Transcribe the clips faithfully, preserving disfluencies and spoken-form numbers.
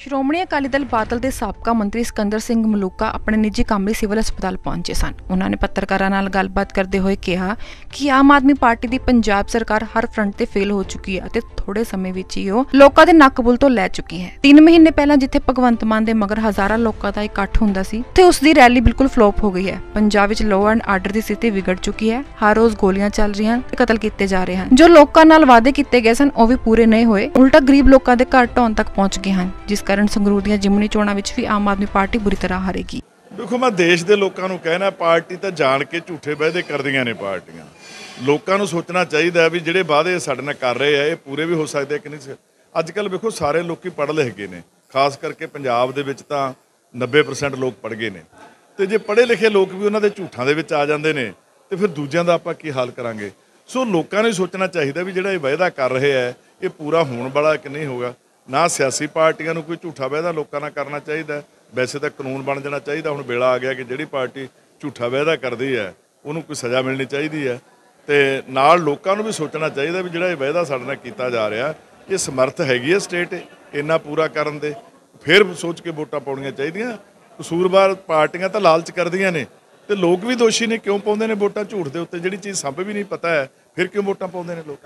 ਸ਼੍ਰੋਮਣੀ ਅਕਾਲੀ ਦਲ ਬਾਦਲ ਦੇ ਸਾਬਕਾ ਮੰਤਰੀ ਸਿਕੰਦਰ ਸਿੰਘ ਮਲੂਕਾ ਆਪਣੇ ਨਿੱਜੀ ਕੰਮ ਲਈ ਸਿਵਲ ਹਸਪਤਾਲ ਪਹੁੰਚੇ ਸਨ। ਉਹਨਾਂ ਨੇ ਪੱਤਰਕਾਰਾਂ ਨਾਲ ਗੱਲਬਾਤ ਕਰਦੇ ਹੋਏ ਕਿਹਾ ਕਿ ਆਮ ਆਦਮੀ ਪਾਰਟੀ ਦੀ ਪੰਜਾਬ ਸਰਕਾਰ ਹਰ ਫਰੰਟ ਤੇ ਫੇਲ ਹੋ ਚੁੱਕੀ ਹੈ ਅਤੇ ਥੋੜੇ ਸਮੇਂ ਵਿੱਚ ਹੀ ਉਹ ਲੋਕਾਂ ਦੇ ਨੱਕ ਬੁੱਲ ਤੋਂ ਲੈ ਚੁੱਕੀ ਹੈ। ਤਿੰਨ ਮਹੀਨੇ ਪਹਿਲਾਂ ਜਿੱਥੇ ਭਗਵੰਤ ਮਾਨ ਦੇ ਮਗਰ ਹਜ਼ਾਰਾਂ ਲੋਕਾਂ ਦਾ ਇਕੱਠ ਹੁੰਦਾ ਸੀ ਤੇ ਉਸ ਦੀ ਰੈਲੀ ਬਿਲਕੁਲ ਫਲੋਪ ਹੋ ਗਈ ਹੈ। ਪੰਜਾਬ ਵਿੱਚ ਲਾਅ ਐਂਡ ਆਰਡਰ ਦੀ ਸਥਿਤੀ ਵਿਗੜ ਚੁੱਕੀ ਹੈ। ਹਰ ਰੋਜ਼ ਗੋਲੀਆਂ ਚੱਲ ਰਹੀਆਂ ਤੇ ਕਤਲ ਕੀਤੇ ਜਾ ਰਹੇ ਹਨ। ਜੋ ਲੋਕਾਂ ਨਾਲ ਵਾਅਦੇ ਕੀਤੇ ਗਏ ਸਨ ਉਹ ਵੀ ਪੂਰੇ ਨਹੀਂ ਹੋਏ, ਉਲਟਾ ਗਰੀਬ ਲੋਕਾਂ ਦੇ ਘਰ ਢਾਉਣ ਤੱਕ ਪਹੁੰਚ ਗਏ ਹਨ, ਜਿਸ ਕਾਰਨ ਸੰਗਰੂਰ ਦੀਆਂ ਜਿਮਨੀ ਚੋਣਾਂ ਵਿੱਚ ਵੀ ਆਮ ਆਦਮੀ ਪਾਰਟੀ ਬੁਰੀ ਤਰ੍ਹਾਂ ਹਾਰੇਗੀ। देखो, मैं देश के लोगों को कहना, पार्टी तो जान के झूठे वायदे करदियां ने पार्टियां। लोगों को सोचना चाहिए भी ਜਿਹੜੇ वादे साडे नाल कर रहे हैं ये पूरे भी हो सकते कि नहीं। अजकल देखो सारे लोग पढ़ लिख गए ने, खास करके पंजाब दे विच तां नब्बे परसेंट लोग पढ़ गए ने, तो जे पढ़े लिखे लोग भी उन्होंने झूठां दे विच आ जाते हैं तो फिर दूजिਆਂ ਦਾ ਆਪਾਂ ਕੀ हाल करांगे। सो लोगों ने सोचना चाहिए भी ਜਿਹੜਾ ਇਹ वायदा कर रहे हैं ये पूरा होने वाला कि नहीं होगा। ना सियासी पार्टियां नूं कोई झूठा वायदा लोगों नाल करना चाहिए, वैसे तो कानून बन जाना चाहिए। हुण वेला आ गया कि जिहड़ी पार्टी झूठा वायदा करती है उन्होंने कोई सज़ा मिलनी चाहिए है, तो नाल लोगों को भी सोचना चाहिए भी जिहड़ा वायदा साडे नाल कीता जा रहा ये समर्थ हैगी है स्टेट इन्ना पूरा करन दे, फिर सोच के वोटां पाउणियां चाहिए। कसूरवार पार्टियां तो लालच करदियां ने तो लोग भी दोषी ने, क्यों पाउंदे ने वोटां झूठ दे उत्ते, जिहड़ी चीज़ संभ भी नहीं पता है फिर क्यों वोटां पाउंदे ने लोग।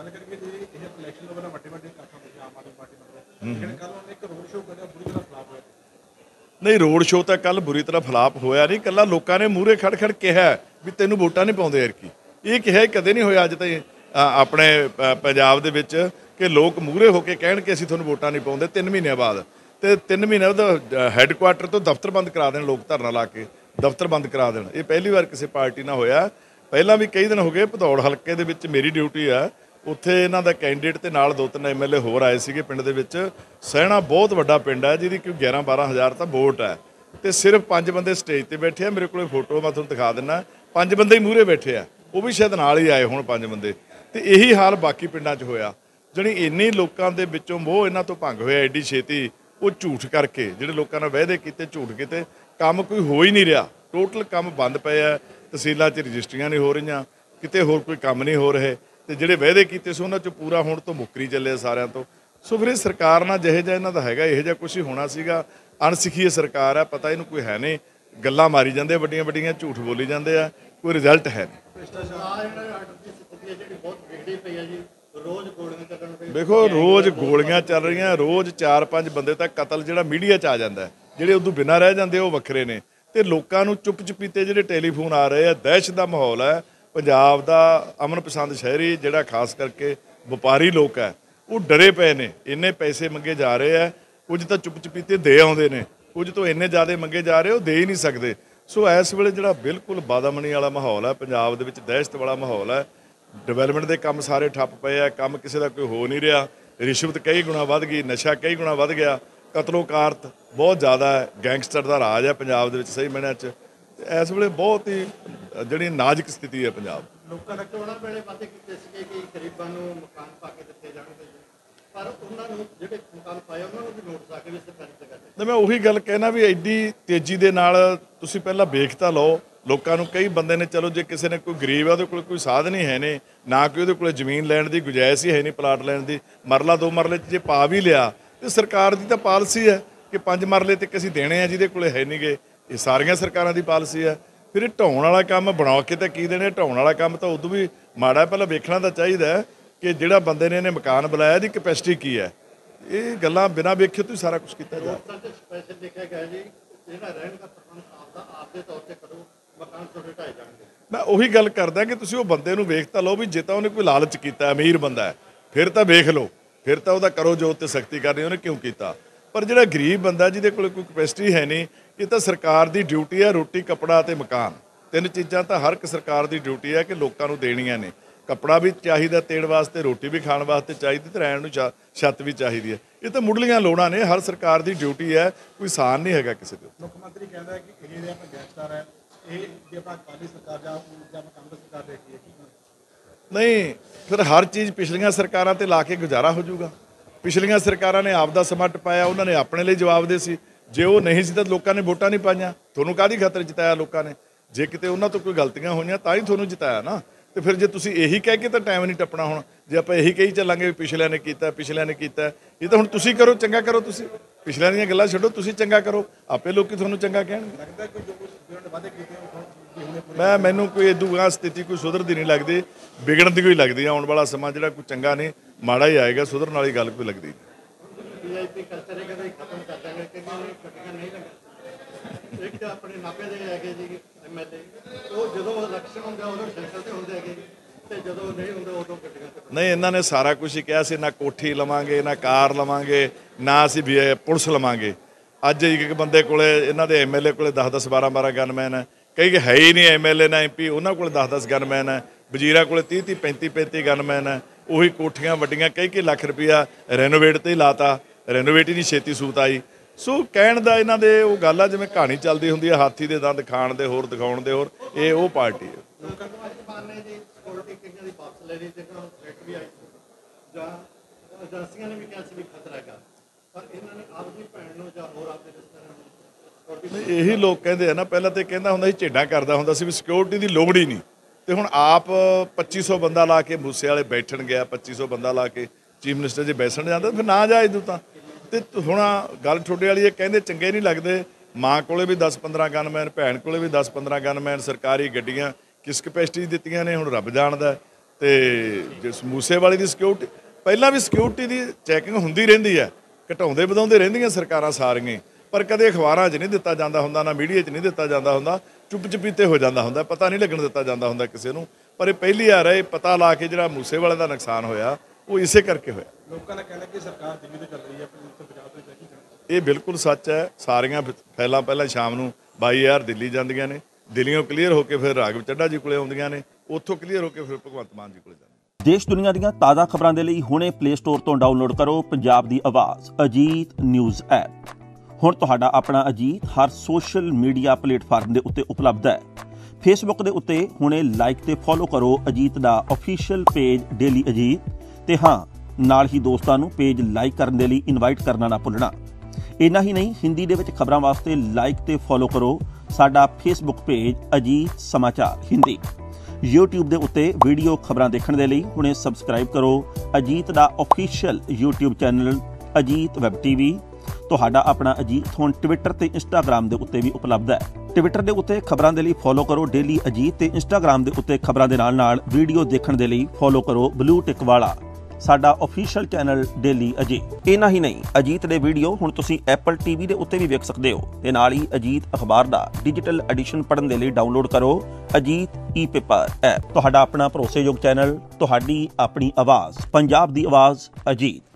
नहीं, रोड शो तो कल बुरी तरह फलाप होया नहीं, कला लोगों ने मूहरे खड़ खड़ कहा भी तेनों वोटां नहीं पाउंदे एरकी, ये कहा कदे नहीं होया अज ताईं अपने पंजाब दे विच कि लोग मूहरे होकर कहण कि असीं तुहानूं वोटां नहीं पाउंदे। तीन महीने बाद तो तीन महीने बाद हैडकुआटर तो दफ्तर बंद करा देण, लोग धरना ला के दफ्तर बंद करा देण। ये पहली बार किसी पार्टी नाल होया, पहलां भी कई दिन हो गए। भदौड़ हलके दे विच मेरी ड्यूटी है, उत्थे इन्हां दा कैंਡੀਡੇਟ ते नाल दो तीन एम एल ए होर आए सीगे पिंड दे विच। सैणा बहुत वड्डा पिंड है जिहदी कोई ग्यारह बारह हज़ार तां वोट है, तो सिर्फ पांच बंदे स्टेज ते बैठे हैं। मेरे को फोटो मैं तुहानूं दिखा दिंदा, पांच बंदे ही मूहरे बैठे आ, वो भी शायद नाल ही आए होण पांच बंदे। तो यही हाल बाकी पिंडां 'च होया, जाणी इन्नी लोकां दे विचों मोह इन्हां तों भंग होया एडी छेती, वो झूठ करके जिहड़े लोकां नाल वायदे कीते झूठ कीते, काम कोई हो ही नहीं रहा। टोटल काम बंद पे है, तहसीलां 'च रजिस्ट्रियां नहीं हो रहीआं, किते होर कोई काम नहीं हो रहे, तो ਜਿਹੜੇ वायदे ਕੀਤੇ ਸੀ ਉਹਨਾਂ 'ਚ पूरा होण तो मुक्करी ਚੱਲੇ ਸਾਰਿਆਂ ਤੋਂ। सो फिर सरकार ਨਾਲ ਜਿਹੇ ਜਿਹਾ ਇਹਨਾਂ ਦਾ ਹੈਗਾ ਇਹੋ ਜਿਹਾ ਕੁਛ ਹੀ ਹੋਣਾ ਸੀਗਾ। ਅਣਸਿੱਖੀ ਸਰਕਾਰ ਹੈ, ਪਤਾ ਇਹਨੂੰ ਕੋਈ ਹੈ ਨਹੀਂ, ਗੱਲਾਂ ਮਾਰੀ ਜਾਂਦੇ ਵੱਡੀਆਂ ਵੱਡੀਆਂ, ਝੂਠ ਬੋਲੀ ਜਾਂਦੇ ਆ, ਕੋਈ ਰਿਜ਼ਲਟ ਹੈ ਨਹੀਂ। ਦੇਖੋ ਰੋਜ਼ ਗੋਲੀਆਂ ਚੱਲ ਰਹੀਆਂ, ਰੋਜ਼ ਚਾਰ ਪੰਜ ਬੰਦੇ ਤਾਂ ਕਤਲ ਜਿਹੜਾ ਮੀਡੀਆ 'ਚ ਆ ਜਾਂਦਾ, ਜਿਹੜੇ ਉਦੋਂ ਬਿਨਾਂ ਰਹਿ ਜਾਂਦੇ ਉਹ ਵੱਖਰੇ ਨੇ। ਤੇ ਲੋਕਾਂ ਨੂੰ ਚੁੱਪ ਚੁਪੀਤੇ ਜਿਹੜੇ ਟੈਲੀਫੋਨ ਆ ਰਹੇ ਆ, ਦਹਿਸ਼ਤ ਦਾ ਮਾਹੌਲ ਹੈ। ਪੰਜਾਬ ਦਾ ਅਮਨ ਪਸੰਦ ਸ਼ਹਿਰੀ ਜਿਹੜਾ ਖਾਸ ਕਰਕੇ ਵਪਾਰੀ ਲੋਕ ਹੈ ਉਹ ਡਰੇ ਪਏ ਨੇ, ਇੰਨੇ ਪੈਸੇ ਮੰਗੇ ਜਾ ਰਹੇ ਆ, ਕੁਝ ਤਾਂ ਚੁੱਪ ਚੁਪੀਤੇ ਦੇ ਆਉਂਦੇ ਨੇ, ਕੁਝ ਤੋਂ ਇੰਨੇ ਜ਼ਿਆਦਾ ਮੰਗੇ ਜਾ ਰਹੇ ਉਹ ਦੇ ਹੀ ਨਹੀਂ ਸਕਦੇ। ਸੋ ਇਸ ਵੇਲੇ ਜਿਹੜਾ ਬਿਲਕੁਲ ਬਾਦਾਮਣੀ ਵਾਲਾ ਮਾਹੌਲ ਹੈ ਪੰਜਾਬ ਦੇ ਵਿੱਚ, ਦਹਿਸ਼ਤ ਵਾਲਾ ਮਾਹੌਲ ਹੈ। ਡਿਵੈਲਪਮੈਂਟ ਦੇ ਕੰਮ ਸਾਰੇ ਠੱਪ ਪਏ ਆ, ਕੰਮ ਕਿਸੇ ਦਾ ਕੋਈ ਹੋ ਨਹੀਂ ਰਿਹਾ, ਰਿਸ਼ਵਤ ਕਈ ਗੁਣਾ ਵੱਧ ਗਈ, ਨਸ਼ਾ ਕਈ ਗੁਣਾ ਵੱਧ ਗਿਆ, ਕਤਲੋਕਾਰਤ ਬਹੁਤ ਜ਼ਿਆਦਾ ਹੈ, ਗੈਂਗਸਟਰ ਦਾ ਰਾਜ ਹੈ ਪੰਜਾਬ ਦੇ ਵਿੱਚ ਸਹੀ ਮਾਇਨਿਆਂ 'ਚ। ਇਸ ਵੇਲੇ ਬਹੁਤ ਹੀ ਜਿਹੜੀ ਨਾਜ਼ੁਕ ਸਥਿਤੀ ਹੈ ਪੰਜਾਬ। ਲੋਕਾਂ ਦਾ ਚੋਣਾਂ ਵੇਲੇ ਵਾਅਦੇ ਕੀਤੇ ਸੀਗੇ ਕਿ ਗਰੀਬਾਂ ਨੂੰ ਮਕਾਨ ਪਾ ਕੇ ਦਿੱਤੇ ਜਾਣਗੇ, ਪਰ ਉਹਨਾਂ ਨੂੰ ਜਿਹੜੇ ਮਕਾਨ ਪਾਏ ਉਹਨਾਂ ਨੂੰ ਵੀ ਨੋਟਿਸ ਆ ਕੇ ਵੀ ਸਰਕਾਰੀ ਜਗ੍ਹਾ ਤੇ। ਮੈਂ ਉਹੀ ਗੱਲ ਕਹਿਣਾ ਵੀ ਐਡੀ ਤੇਜ਼ੀ ਦੇ ਨਾਲ ਤੁਸੀਂ ਪਹਿਲਾਂ ਵੇਖ ਤਾਂ ਲਓ। ਲੋਕਾਂ ਨੂੰ ਕਈ ਬੰਦੇ ਨੇ, ਚਲੋ ਜੇ ਕਿਸੇ ਨੇ ਕੋਈ ਗਰੀਬ ਹੈ ਉਹਦੇ ਕੋਲ ਕੋਈ ਸਾਧਨ ਹੀ ਹੈ ਨਹੀਂ, ਨਾ ਕਿ ਉਹਦੇ ਕੋਲ ਜ਼ਮੀਨ ਲੈਣ ਦੀ ਗੁੰਜਾਇਸ਼ ਹੀ ਹੈ ਨਹੀਂ, ਪਲਾਟ ਲੈਣ ਦੀ, ਮਰਲਾ ਦੋ ਮਰਲੇ 'ਚ ਜੇ ਪਾ ਵੀ ਲਿਆ ਤੇ ਸਰਕਾਰ ਦੀ ਤਾਂ ਪਾਲਿਸੀ ਹੈ ਕਿ ਪੰਜ ਮਰਲੇ ਤੱਕ ਅਸੀਂ ਦੇਣੇ ਆ, ਜਿਹਦੇ ਕੋਲ ਹੈ ਨਹੀਂ ਗੇ। ਇਹ ਸਾਰੀਆਂ ਸਰਕਾਰਾਂ ਦੀ ਪਾਲਿਸੀ ਹੈ। ਫਿਰ ਇਹ ਢਾਉਣ ਵਾਲਾ ਕੰਮ ਬਣਾ ਕੇ ਤਾਂ ਕੀ ਦੇਣੇ, ਢਾਉਣ ਵਾਲਾ ਕੰਮ ਤਾਂ ਉਦੋਂ ਵੀ ਮਾੜਾ। ਪਹਿਲਾਂ ਵੇਖਣਾ ਤਾਂ ਚਾਹੀਦਾ ਕਿ ਜਿਹੜਾ ਬੰਦੇ ਨੇ ਇਹਨੇ ਮਕਾਨ ਬਣਾਇਆ ਇਹਦੀ ਕੈਪੈਸਿਟੀ ਕੀ ਹੈ। ਇਹ ਗੱਲਾਂ ਬਿਨਾਂ ਵੇਖੇ ਤੋਂ ਹੀ ਸਾਰਾ ਕੁਝ ਕੀਤਾ ਜਾ ਮੈਂ ਉਹੀ ਗੱਲ ਕਰਦਾ ਕਿ ਤੁਸੀਂ ਉਹ ਬੰਦੇ ਨੂੰ ਵੇਖ ਤਾਂ ਲਓ ਵੀ ਜੇ ਤਾਂ ਉਹਨੇ ਕੋਈ ਲਾਲਚ ਕੀਤਾ, ਅਮੀਰ ਬੰਦਾ ਹੈ, ਫਿਰ ਤਾਂ ਵੇਖ ਲਓ, ਫਿਰ ਤਾਂ ਉਹਦਾ ਕਰੋ ਜੋ ਉੱਤੇ ਸਖਤੀ ਕਰਨੀ, ਉਹਨੇ ਕਿਉਂ ਕੀਤਾ। ਪਰ ਜਿਹੜਾ ਗਰੀਬ ਬੰਦਾ ਜਿਹਦੇ ਕੋਲ ਕੋਈ ਕੈਪੈਸਿਟੀ ਹੈ ਨਹੀਂ, ਇਹ ਤਾਂ ਸਰਕਾਰ ਦੀ ਡਿਊਟੀ ਹੈ। ਰੋਟੀ, ਕੱਪੜਾ ਅਤੇ ਮਕਾਨ, ਤਿੰਨ ਚੀਜ਼ਾਂ ਤਾਂ ਹਰ ਇੱਕ ਸਰਕਾਰ ਦੀ ਡਿਊਟੀ ਹੈ ਕਿ ਲੋਕਾਂ ਨੂੰ ਦੇਣੀਆਂ ਨੇ। ਕੱਪੜਾ ਵੀ ਚਾਹੀਦਾ ਦੇਣ ਵਾਸਤੇ, ਰੋਟੀ ਵੀ ਖਾਣ ਵਾਸਤੇ ਚਾਹੀਦੀ, ਤੇ ਰਹਿਣ ਨੂੰ ਛੱਤ ਵੀ ਚਾਹੀਦੀ ਹੈ। ਇਹ ਤਾਂ ਮੁੱਢਲੀਆਂ ਲੋੜਾਂ ਨੇ, ਹਰ ਸਰਕਾਰ ਦੀ ਡਿਊਟੀ ਹੈ, ਕੋਈ ਸਾਨ ਨਹੀਂ ਹੈਗਾ ਕਿਸੇ ਦੇ। ਮੁੱਖ ਮੰਤਰੀ ਕਹਿੰਦਾ ਕਿ ਇਹ ਜਿਹੜਾ ਗੈਂਗਸਟਰ ਹੈ ਇਹ ਜੇ ਆਪਾਂ ਅਕਾਲੀ ਸਰਕਾਰ ਜਾਂ ਜਾਂ ਕਾਂਗਰਸ ਸਰਕਾਰ ਦੇਖੀਏ ਨਹੀਂ, ਫਿਰ ਹਰ ਚੀਜ਼ ਪਿਛਲੀਆਂ ਸਰਕਾਰਾਂ ਤੇ ਲਾ ਕੇ ਗੁਜ਼ਾਰਾ ਹੋ ਜਾਊਗਾ। ਪਿਛਲੀਆਂ ਸਰਕਾਰਾਂ ਨੇ ਆਪ ਦਾ ਸਮਾਂ ਟਪਾਇਆ, ਉਹਨਾਂ ਨੇ ਆਪਣੇ ਲਈ ਜਵਾਬਦੇਹ ਸੀ। ਜੇ ਉਹ ਨਹੀਂ ਸੀ ਤਾਂ ਲੋਕਾਂ ਨੇ ਵੋਟਾਂ ਨਹੀਂ ਪਾਈਆਂ, ਤੁਹਾਨੂੰ ਕਾਹਦੀ ਖਾਤਰ ਜਿਤਾਇਆ ਲੋਕਾਂ ਨੇ। ਜੇ ਕਿਤੇ ਉਹਨਾਂ ਤੋਂ ਕੋਈ ਗਲਤੀਆਂ ਹੋਈਆਂ ਤਾਂ ਹੀ ਤੁਹਾਨੂੰ ਜਿਤਾਇਆ ਨਾ। ਤੇ ਫਿਰ ਜੇ ਤੁਸੀਂ ਇਹੀ ਕਹਿ ਕੇ ਤਾਂ ਟਾਈਮ ਨਹੀਂ ਟੱਪਣਾ। ਹੁਣ ਜੇ ਆਪਾਂ ਇਹੀ ਕਹੀ ਚੱਲਾਂਗੇ ਵੀ ਪਿਛਲਿਆਂ ਨੇ ਕੀਤਾ, ਪਿਛਲਿਆਂ ਨੇ ਕੀਤਾ, ਇਹ ਤਾਂ ਹੁਣ ਤੁਸੀਂ ਕਰੋ, ਚੰਗਾ ਕਰੋ ਤੁਸੀਂ। ਪਿਛਲਿਆਂ ਦੀਆਂ ਗੱਲਾਂ ਛੱਡੋ, ਤੁਸੀਂ ਚੰਗਾ ਕਰੋ, ਆਪੇ ਲੋਕੀ ਤੁਹਾਨੂੰ ਚੰਗਾ ਕਹਿਣਗੇ। ਮੈਂ ਮੈਨੂੰ ਕੋਈ ਇਦੋਂ ਗਾਂ ਸਥਿਤੀ ਕੋਈ ਸੁਧਰਦੀ ਨਹੀਂ ਲੱਗਦੀ, ਵਿਗੜਨ ਦੀ ਕੋਈ ਲੱਗਦੀ। ਆਉਣ ਵਾਲਾ ਸਮਾਂ ਜਿਹੜਾ ਕੋਈ ਚੰਗਾ ਨਹੀਂ ਮਾੜਾ ਹੀ ਆਏਗਾ, ਸੁਧਰਨ ਵਾਲੀ ਗੱਲ ਕੋਈ ਲੱਗਦੀ ਨਹੀਂ। ਵੀਆਈਪੀ ਕਲਚਰ ਇਹ ਕਦੇ ਖਤਮ ਕਰ ਦਾਂਗੇ ਕਿਉਂਕਿ ਗੱਡੀਆਂ ਨਹੀਂ ਲੱਗਣ। ਇੱਕ ਆਪਣੇ ਨਾਭੇ ਦੇ ਹੈਗੇ ਜੀ ਐਮਐਲਏ, ਉਹ ਜਦੋਂ ਇਲੈਕਸ਼ਨ ਹੁੰਦਾ ਉਦੋਂ ਸੈਂਟਰ ਤੇ ਹੁੰਦੇ ਹੈਗੇ ਤੇ ਜਦੋਂ ਨਹੀਂ ਹੁੰਦਾ ਉਦੋਂ ਗੱਡੀਆਂ ਤੇ। ਨਹੀਂ, ਇਹਨਾਂ ਨੇ ਸਾਰਾ ਕੁਝ ਹੀ ਕਿਹਾ ਸੀ, ਨਾ ਕੋਠੀ ਲਵਾਂਗੇ, ਨਾ ਕਾਰ ਲਵਾਂਗੇ, ਨਾ ਅਸੀਂ ਵੀ ਪੁਲਿਸ ਲਵਾਂਗੇ। ਅੱਜ ਇੱਕ ਬੰਦੇ ਕੋਲੇ, ਇਹਨਾਂ ਦੇ ਐਮਐਲਏ ਕੋਲੇ ਦਸ ਦਸ ਬਾਰਾਂ ਬਾਰਾਂ ਗਨਮੈਨ ਹੈ, ਕਈ ਹੈ ਹੀ ਨਹੀਂ ਐਮਐਲਏ ਨਾ ਐਮਪੀ, ਉਹਨਾਂ ਕੋਲ ਦਸ ਦਸ ਗਨਮੈਨ ਹੈ। ਵਜ਼ੀਰਾ ਕੋਲੇ ਤੀਹ ਤੀਹ ਪੈਂਤੀ ਪੈਂਤੀ ਗਨਮੈਨ ਹੈ। ਉਹੀ ਕੋਠੀਆਂ ਵੱਡੀਆਂ, ਕਈ ਕਈ ਲੱਖ ਰੁਪਈਆ ਰੈਨੋਵੇਟ ਤੇ ਹੀ ਲਾਤਾ, ਰੈਨੋਵੇਟ ਹੀ ਨਹੀਂ ਛੇਤੀ ਸੂਤ ਆਈ। ਸੋ ਕਹਿਣ ਦਾ ਇਹਨਾਂ ਦੇ ਉਹ ਗੱਲ ਆ ਜਿਵੇਂ ਕਹਾਣੀ ਚੱਲਦੀ ਹੁੰਦੀ ਹੈ, ਹਾਥੀ ਦੇ ਦੰਦ ਖਾਣ ਦੇ ਹੋਰ, ਦਿਖਾਉਣ ਦੇ ਹੋਰ। ਇਹ ਉਹ ਪਾਰਟੀ ਹੈ। ਕਈਆਂ ਦੀ ਵਾਪਸ ਲੈ ਲਈ ਤੇ ਥ੍ਰੈਟ ਵੀ ਆਈ ਜਾਂ ਏਜੰਸੀਆਂ ਨੇ ਵੀ ਕਿਹਾ ਸੀ ਵੀ ਖਤਰਾ ਹੈਗਾ, ਪਰ ਇਹਨਾਂ ਨੇ ਆਪਦੀ ਭੈਣ ਨੂੰ ਜਾਂ ਹੋਰ ਆਪਦੇ ਰਿਸ਼ਤੇਦਾਰਾਂ ਨੂੰ। ਇਹੀ ਲੋਕ ਕਹਿੰਦੇ ਆ ਨਾ, ਪਹਿਲਾਂ ਤੇ ਕਹਿੰਦਾ ਹੁੰਦਾ ਸੀ ਝੇਡਾਂ ਕਰਦਾ ਹੁੰਦਾ ਸੀ ਵੀ ਸਿਕਿਉਰਿਟੀ ਦੀ ਲੋੜ ਹੀ ਨਹੀਂ, ਤੇ ਹੁਣ ਆਪ ਪੱਚੀ ਸੌ ਬੰਦਾ ਲਾ ਕੇ ਮੂਸੇ ਵਾਲੇ ਬੈਠਣ ਗਿਆ, ਪੱਚੀ ਸੌ ਬੰਦਾ ਲਾ ਕੇ ਚੀਫ ਮਿਨਿਸਟਰ ਜੇ ਬੈਸਣ ਜਾਂਦਾ ਫਿਰ ਨਾ ਜਾ ਇਦੋਂ ਤਾਂ। ਤੇ ਹੁਣ ਗੱਲ ਤੁਹਾਡੇ ਵਾਲੀ ਇਹ ਕਹਿੰਦੇ ਚੰਗੇ ਨਹੀਂ ਲੱਗਦੇ। ਮਾਂ ਕੋਲੇ ਵੀ ਦਸ ਪੰਦਰਾਂ ਗਨਮੈਨ, ਭੈਣ ਕੋਲੇ ਵੀ ਦਸ ਪੰਦਰਾਂ ਗਨਮੈਨ, ਸਰਕਾਰੀ ਗੱਡੀਆਂ ਕਿਸ ਕਪੈਸਿਟੀ ਦਿੱਤੀਆਂ ਨੇ ਹੁਣ ਰੱਬ ਜਾਣਦਾ। ਤੇ ਜਿਸ ਮੂਸੇ ਵਾਲੀ ਦੀ ਸਿਕਿਉਰਿਟੀ, ਪਹਿਲਾਂ ਵੀ ਸਿਕਿਉਰਿਟੀ ਦੀ ਚੈਕਿੰਗ ਹੁੰਦੀ ਰਹਿੰਦੀ ਹੈ, ਘਟਾਉਂਦੇ ਵਧਾਉਂਦੇ ਰਹਿੰਦੀਆਂ ਸਰਕਾਰਾਂ ਸਾਰੀਆਂ, ਪਰ ਕਦੇ ਅਖਬਾਰਾਂ 'ਚ ਨਹੀਂ ਦਿੱਤਾ ਜਾਂਦਾ ਹੁੰਦਾ, ਨਾ ਮੀਡੀਆ 'ਚ ਨਹੀਂ ਦਿੱਤਾ ਜਾਂਦਾ ਹੁੰਦਾ, ਚੁੱਪ ਚਪੀਤੇ ਹੋ ਜਾਂਦਾ ਹੁੰਦਾ, ਪਤਾ ਨਹੀਂ ਲੱਗਣ ਦਿੱਤਾ ਜਾਂਦਾ ਹੁੰਦਾ ਕਿਸੇ ਨੂੰ। ਪਰ ਇਹ ਪਹਿਲੀ ਵਾਰ ਹੈ ਪਤਾ ਲਾ ਕੇ ਜਿਹੜਾ ਮੂਸੇ ਵਾਲੇ ਦਾ ਨੁਕਸਾਨ ਹੋਇਆ ਉਹ ਇਸੇ ਕਰਕੇ ਹੋਇਆ। ਲੋਕਾਂ ਦਾ ਕਹਿਣਾ ਕਿ ਸਰਕਾਰ ਦਿੱਲੀ ਤੋਂ ਚੱਲ ਰਹੀ ਹੈ, ਪੰਜਾਬ ਤੋਂ ਚੱਲ ਰਹੀ ਹੈ। ਇਹ ਬਿਲਕੁਲ ਸੱਚ ਹੈ। ਸਾਰੀਆਂ ਫੈਲਾਂ ਪਹਿਲਾਂ ਸ਼ਾਮ ਨੂੰ ਬਾਈ ਹਜ਼ਾਰ ਦਿੱਲੀ ਜਾਂਦੀਆਂ ਨੇ, ਦਿੱਲੀੋਂ ਕਲੀਅਰ ਹੋ ਕੇ ਫਿਰ ਰਾਘਵ ਚੱਢਾ ਜੀ ਕੋਲੇ ਆਉਂਦੀਆਂ ਨੇ, ਉੱਥੋਂ ਕਲੀਅਰ ਹੋ ਕੇ ਫਿਰ ਭਗਵੰਤ ਮਾਨ ਜੀ ਕੋਲੇ ਜਾਂਦੀਆਂ। ਦੇਸ਼ ਦੁਨੀਆ ਦੀਆਂ ਤਾਜ਼ਾ ਖਬਰਾਂ ਦੇ ਲਈ ਹੁਣੇ ਪਲੇ ਸਟੋਰ ਤੋਂ ਡਾਊਨਲੋਡ ਕਰੋ ਪੰਜਾਬ ਦੀ ਆਵਾਜ਼ ਅਜੀਤ ਨਿਊਜ਼ ਐਪ। ਹੁਣ ਤੁਹਾਡਾ ਆਪਣਾ ਅਜੀਤ ਹਰ ਸੋਸ਼ਲ ਮੀਡੀਆ ਪਲੇਟਫਾਰਮ ਦੇ ਉੱਤੇ ਉਪਲਬਧ ਹੈ। ਫੇਸਬੁੱਕ ਦੇ ਉੱਤੇ ਹੁਣੇ ਲਾਈਕ ਤੇ ਫੋਲੋ ਕਰੋ ਅਜੀਤ ਦਾ ਅਫੀਸ਼ੀਅਲ ਪੇਜ ਡੇਲੀ ਅਜੀਤ, ਤੇ ਹਾਂ ਨਾਲ ਹੀ ਦੋਸਤਾਂ ਨੂੰ ਪੇਜ ਲਾਈਕ ਕਰਨ ਦੇ ਲਈ ਇਨਵਾਈਟ ਕਰਨਾ ਨਾ ਭੁੱਲਣਾ। ਇੰਨਾ ਹੀ ਨਹੀਂ, ਹਿੰਦੀ ਦੇ ਵਿੱਚ ਖਬਰਾਂ ਵਾਸਤੇ ਲਾਈਕ ਤੇ ਫੋਲੋ ਕਰੋ ਸਾਡਾ ਫੇਸਬੁੱਕ ਪੇਜ ਅਜੀਤ ਸਮਾਚਾਰ ਹਿੰਦੀ। YouTube ਦੇ ਉੱਤੇ ਵੀਡੀਓ ਖਬਰਾਂ ਦੇਖਣ ਦੇ ਲਈ ਹੁਣੇ ਸਬਸਕ੍ਰਾਈਬ ਕਰੋ ਅਜੀਤ ਦਾ official YouTube channel Ajit web TV. ਤੁਹਾਡਾ ਆਪਣਾ ਅਜੀਤ ਹੁਣ ਟਵਿੱਟਰ ਤੇ ਇੰਸਟਾਗ੍ਰਾਮ ਦੇ ਉੱਤੇ ਵੀ ਉਪਲਬਧ ਹੈ। ਟਵਿੱਟਰ ਦੇ ਉੱਤੇ ਖਬਰਾਂ ਦੇ ਲਈ ਫੋਲੋ ਕਰੋ ਡੇਲੀ ਅਜੀਤ, ਤੇ ਇੰਸਟਾਗ੍ਰਾਮ ਦੇ ਉੱਤੇ ਖਬਰਾਂ ਦੇ ਨਾਲ ਨਾਲ ਵੀਡੀਓ ਦੇਖਣ ਦੇ ਲਈ ਫੋਲੋ ਕਰੋ ਬਲੂ ਟਿਕ ਵਾਲਾ ਸਾਡਾ ਅਫੀਸ਼ੀਅਲ ਚੈਨਲ ਡੇਲੀ ਅਜੀਤ। ਇੰਨਾ ਹੀ ਨਹੀਂ, ਅਜੀਤ ਦੇ ਵੀਡੀਓ ਹੁਣ ਤੁਸੀਂ ਐਪਲ ਟੀਵੀ ਦੇ ਉੱਤੇ ਵੀ ਵੇਖ ਸਕਦੇ ਹੋ, ਤੇ ਨਾਲ ਹੀ ਅਜੀਤ ਅਖਬਾਰ ਦਾ ਡਿਜੀਟਲ ਐਡੀਸ਼ਨ ਪੜ੍ਹਨ ਦੇ ਲਈ ਡਾਊਨਲੋਡ ਕਰੋ ਅਜੀਤ ਈ ਪੇਪਰ ਐਪ। ਤੁਹਾਡਾ ਆਪਣਾ ਭਰੋਸੇਯੋਗ ਚੈਨਲ, ਤੁਹਾਡੀ ਆਪਣੀ ਆਵਾਜ਼, ਪੰਜਾਬ ਦੀ ਆਵਾਜ਼ ਅਜੀਤ।